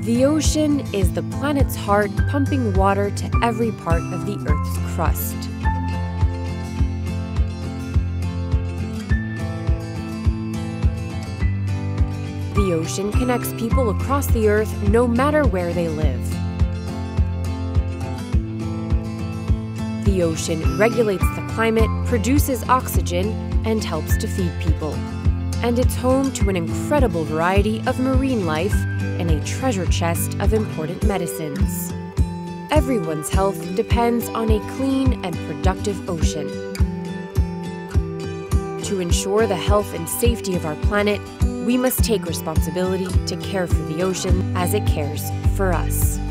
The ocean is the planet's heart, pumping water to every part of the Earth's crust. The ocean connects people across the Earth no matter where they live. The ocean regulates the climate, produces oxygen, and helps to feed people. And it's home to an incredible variety of marine life and a treasure chest of important medicines. Everyone's health depends on a clean and productive ocean. To ensure the health and safety of our planet, we must take responsibility to care for the ocean as it cares for us.